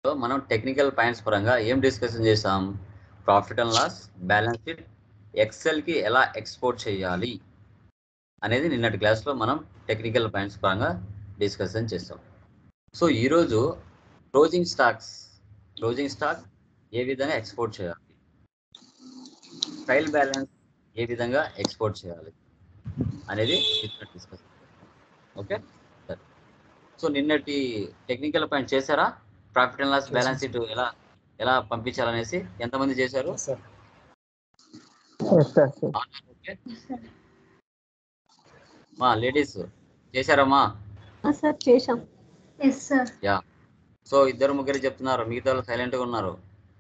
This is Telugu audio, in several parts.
సో మనం టెక్నికల్ పాయింట్స్ పరంగా ఏం డిస్కషన్ చేసాం? Profit and loss, balance sheet, ఎక్సెల్కి ఎలా ఎక్స్పోర్ట్ చేయాలి అనేది నిన్నటి క్లాస్లో మనం టెక్నికల్ పాయింట్స్ పరంగా డిస్కషన్ చేస్తాం. సో ఈరోజు క్లోజింగ్ స్టాక్ ఏ విధంగా ఎక్స్పోర్ట్ చేయాలి, ట్రయల్ బ్యాలెన్స్ ఏ విధంగా ఎక్స్పోర్ట్ చేయాలి అనేది డిస్కషన్. ఓకే, సో నిన్నటి టెక్నికల్ పాయింట్ చేశారా? Profit and loss, balance sheet ఎలా పంపించాలనేసి ఎంతమంది చేశారు? మా లేడీస్ చేశారమ్మా? సార్ చేశాం. యా. సో ఇద్దరు ముగ్గురు చెప్తున్నారు, మిగతా వాళ్ళు సైలెంట్ గా ఉన్నారు.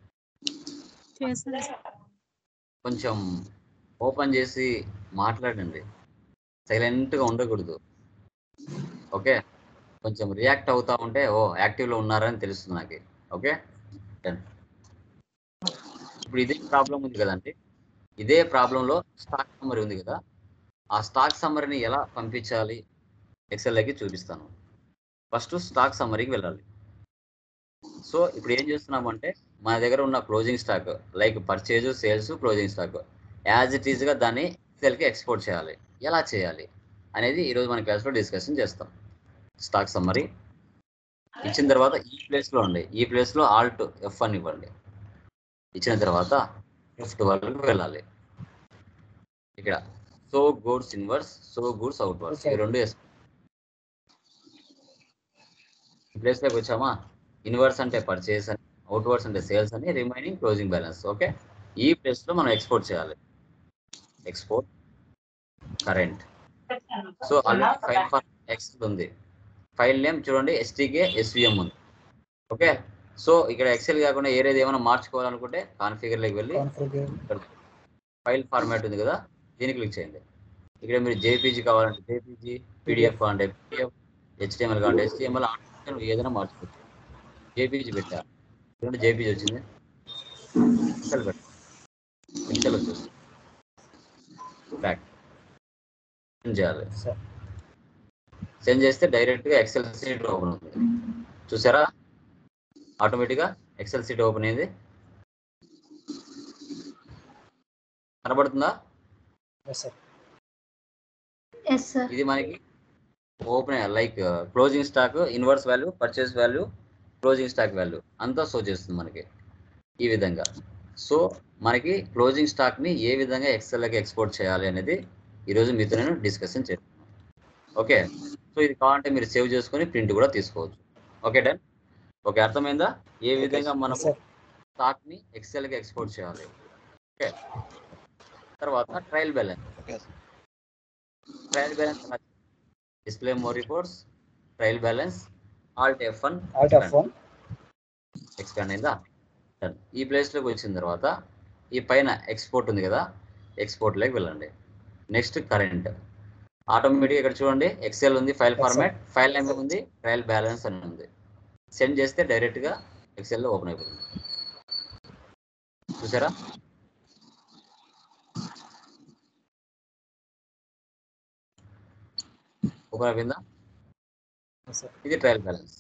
కొంచెం ఓపెన్ చేసి మాట్లాడండి, సైలెంట్ గా ఉండకూడదు. ఓకే, కొంచెం రియాక్ట్ అవుతా ఉంటే యాక్టివ్ లో ఉన్నారని తెలుస్తుంది నాకు. ఓకే, ఇప్పుడు ఇదే ప్రాబ్లం ఉంది కదండి, ఇదే ప్రాబ్లంలో స్టాక్ సమ్మరీ ఉంది కదా, ఆ స్టాక్ సమ్మరీని ఎలా పంపించాలి ఎక్సెల్లోకి చూపిస్తాను. ఫస్ట్ స్టాక్ సమ్మరీకి వెళ్ళాలి. సో ఇప్పుడు ఏం చేస్తున్నామంటే మన దగ్గర ఉన్న closing stock like purchase, sales, closing stock as it ఈస్గా దాన్ని ఎక్సెల్కి ఎక్స్పోర్ట్ చేయాలి. ఎలా చేయాలి అనేది ఈరోజు మన క్లాస్లో డిస్కషన్ చేస్తాం. స్టాక్ సమ్మరీ ఇచ్చిన తర్వాత ఈ ప్లేస్లో ఉండి, ఈ ప్లేస్లో ఆల్ట్ F1 ఇవ్వండి. ఇచ్చిన తర్వాత F12 వెళ్ళాలి. ఇక్కడ so goods inwards, so goods outwards, ఈ రెండు ప్లేస్లోకి వచ్చామా. ఇన్వర్స్ అంటే పర్చేస్ అని, అవుట్వర్స్ అంటే సేల్స్ అని, రిమైనింగ్ క్లోజింగ్ బ్యాలెన్స్. ఓకే, ఈ ప్లేస్లో మనం ఎక్స్పోర్ట్ చేయాలి. Export current. So already file for excel ఉంది, ఫైల్ నేమ్ చూడండి STK SVM ఉంది. ఓకే, సో ఇక్కడ ఎక్సెల్ కాకుండా ఏరేది ఏమైనా మార్చుకోవాలనుకుంటే కాన్ఫిగర్లోకి వెళ్ళి ఫైల్ ఫార్మాట్ ఉంది కదా, దీన్ని క్లిక్ చేయండి. ఇక్కడ మీరు JPG కావాలంటే JPG, PDF కావాలంటే PDF, HTML కావాలంటే HTML, ఏదైనా మార్చుకోవచ్చు. JPG పెట్టా, JPG వచ్చింది. ఎక్సెల్ పెట్టా, ఎక్సెల్ వచ్చేసి బ్యాక్ సెండ్ చేయాలి. సెండ్ చేస్తే డైరెక్ట్గా ఎక్సెల్ సీట్ ఓపెన్ అవుతుంది. చూసారా, ఆటోమేటిక్గా ఎక్సెల్ సీట్ ఓపెన్ అయింది. కనబడుతుందా? ఇది మనకి open like closing stock, inwards value, purchase value, closing stock value అంతా షో చేస్తుంది మనకి ఈ విధంగా. సో మనకి క్లోజింగ్ స్టాక్ని ఏ విధంగా ఎక్సెల్లోకి ఎక్స్పోర్ట్ చేయాలి అనేది ఈరోజు మీతో నేను డిస్కషన్ చేస్తున్నాను. ఓకే, సో ఇది కావాలంటే మీరు సేవ్ చేసుకొని ప్రింట్ కూడా తీసుకోవచ్చు. Okay, done. ఓకే, అర్థమైందా ఏ విధంగా మనం స్టాక్ని ఎక్సెల్కి ఎక్స్పోర్ట్ చేయాలి? ఓకే, తర్వాత trial balance. Display more reports, trial balance, alt F1 expand అయిందా? ఈ ప్లేస్లోకి వచ్చిన తర్వాత ఈ పైన ఎక్స్పోర్ట్ ఉంది కదా, ఎక్స్పోర్ట్లోకి వెళ్ళండి. Next current. ఆటోమేటిక్గా ఇక్కడ చూడండి ఎక్సెల్ ఉంది, ఫైల్ ఫార్మాట్, ఫైల్ నేమ్ ఉంది, ట్రయల్ బ్యాలెన్స్ అని ఉంది. సెండ్ చేస్తే డైరెక్ట్గా ఎక్సెల్లో ఓపెన్ అయిపోతుంది. చూసారా? ఓపెన్ అయిపోయిందా? ఇది ట్రయల్ బ్యాలెన్స్.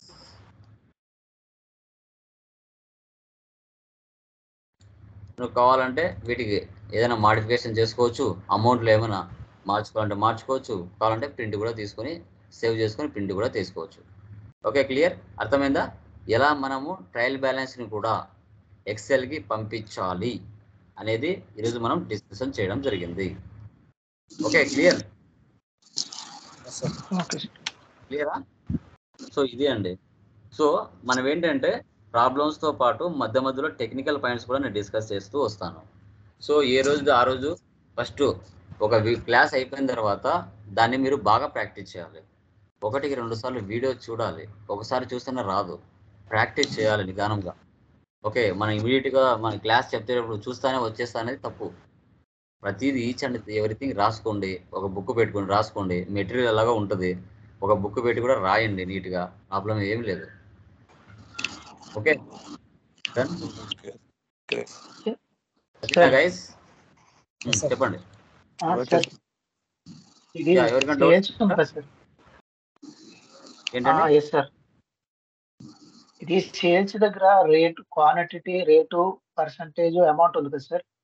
నువ్వు కావాలంటే వీటికి ఏదైనా మాడిఫికేషన్ చేసుకోవచ్చు, అమౌంట్లో ఏమైనా మార్చుకోవాలంటే మార్చుకోవచ్చు, కావాలంటే ప్రింట్ కూడా తీసుకొని సేవ్ చేసుకొని ప్రింట్ కూడా తీసుకోవచ్చు. Okay, clear? అర్థమైందా ఎలా మనము ట్రయల్ బ్యాలెన్స్ని కూడా ఎక్సెల్కి పంపించాలి అనేది ఈరోజు మనం డిస్కషన్ చేయడం జరిగింది. Okay, clear? క్లియరా? సో ఇది అండి. సో మనం ఏంటంటే ప్రాబ్లమ్స్తో పాటు మధ్య మధ్యలో టెక్నికల్ పాయింట్స్ కూడా నేను డిస్కస్ చేస్తూ వస్తాను. సో ఏ రోజు ఆ రోజు ఫస్ట్ ఒక క్లాస్ అయిపోయిన తర్వాత దాన్ని మీరు బాగా ప్రాక్టీస్ చేయాలి. 1-2 సార్లు వీడియో చూడాలి, ఒకసారి చూస్తేనే రాదు, ప్రాక్టీస్ చేయాలి నిదానంగా. ఓకే, మనం ఇమీడియట్గా మన క్లాస్ చెప్తేటప్పుడు చూస్తానే వచ్చేస్తా అనేది తప్పు. ప్రతిదీ ఈచ్ అండ్ ఎవ్రీథింగ్ రాసుకోండి, ఒక బుక్ పెట్టుకొని రాసుకోండి, మెటీరియల్ ఎలాగా ఉంటుంది, ఒక బుక్ పెట్టి కూడా రాయండి నీట్గా, ప్రాబ్లం ఏం లేదు. ఓకే డన్ గైస్, చెప్పండి. ఎవరికంటే ఏంటండి? ఇది సేల్స్ దగ్గర rate, quantity rate, percentage, amount ఉంది కదా సార్.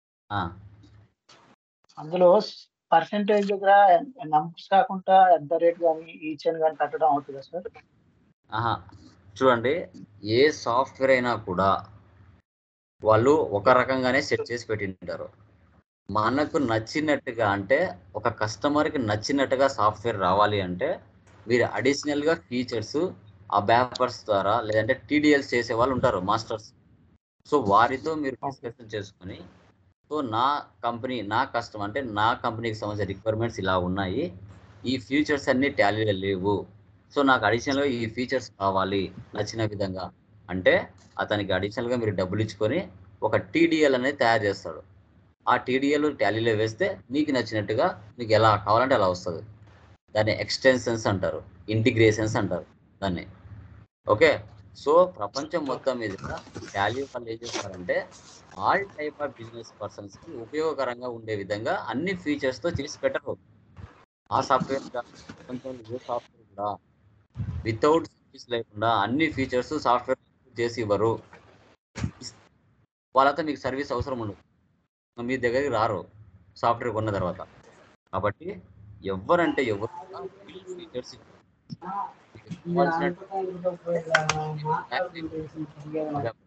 అందులో పర్సంటేజ్ దగ్గర నంబర్స్ కాకుండా @ కానీ ఈచ్ అని కానీ పెట్టడం అవుతుందా సార్? చూడండి, ఏ సాఫ్ట్వేర్ అయినా కూడా వాళ్ళు ఒక రకంగానే సెట్ చేసి పెట్టింటారు. మనకు నచ్చినట్టుగా, అంటే ఒక కస్టమర్కి నచ్చినట్టుగా సాఫ్ట్వేర్ రావాలి అంటే మీరు అడిషనల్గా ఫీచర్స్ ఆ బ్యాపర్స్ ద్వారా, లేదంటే టీడీఎల్స్ చేసే వాళ్ళు ఉంటారు మాస్టర్స్. సో వారితో మీరు డిస్కషన్ చేసుకొని, సో నా కస్టమర్ అంటే నా కంపెనీకి సంబంధించిన రిక్వైర్మెంట్స్ ఇలా ఉన్నాయి, ఈ ఫీచర్స్ అన్ని టాలీలో లేవు, సో నాకు అడిషనల్గా ఈ ఫీచర్స్ కావాలి నచ్చిన విధంగా అంటే అతనికి అడిషనల్గా మీరు డబ్బులు ఇచ్చుకొని ఒక టీడీఎల్ అనేది తయారు చేస్తాడు. ఆ టీడీఎల్ టాలీలో వేస్తే మీకు నచ్చినట్టుగా మీకు ఎలా కావాలంటే అలా వస్తుంది. దాన్ని ఎక్స్టెన్షన్స్ అంటారు, ఇంటిగ్రేషన్స్ అంటారు దాన్ని. ఓకే, సో ప్రపంచం మొత్తం మీద టాలీ వాళ్ళు ఏం చేస్తారంటే all type of business persons కి ఉపయోగకరంగా ఉండే విధంగా అన్ని ఫీచర్స్ తో చేసి పెట్టరు. ఆ సాఫ్ట్వేర్ ప్రపంచంలో ఏ సాఫ్ట్వేర్ కూడా వితౌట్ సర్వీస్ లేకుండా అన్ని ఫీచర్స్ సాఫ్ట్వేర్ చేసి ఇవ్వరు. వాళ్ళతో మీకు సర్వీస్ అవసరం ఉండదు, మీ దగ్గరికి రారు సాఫ్ట్వేర్ కొన్న తర్వాత. కాబట్టి ఎవరంటే ఎవరు ఫీచర్స్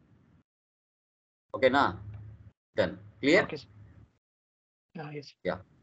ఓకేనా? Done, clear? Okay sir. Yeah.